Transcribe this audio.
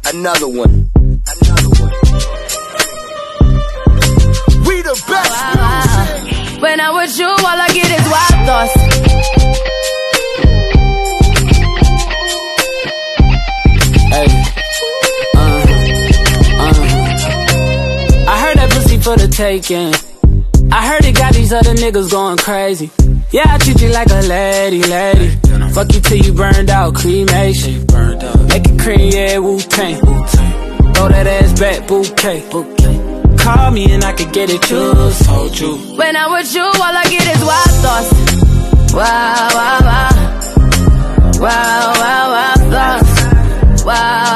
Another one. We the best music. When I'm with you, all I get is wild thoughts. Hey, I heard that pussy for the taking. I heard it got these other niggas going crazy. Yeah, I treat you like a lady. Fuck you till you burned out, cremation. Make it cream, yeah, Wu-Tang. Throw that ass back, bouquet. Call me and I could get it yours. Hold you. When I'm with you, all I get is wild thoughts. Wow, wow, wow. Wow, wow, wow thoughts. Wow.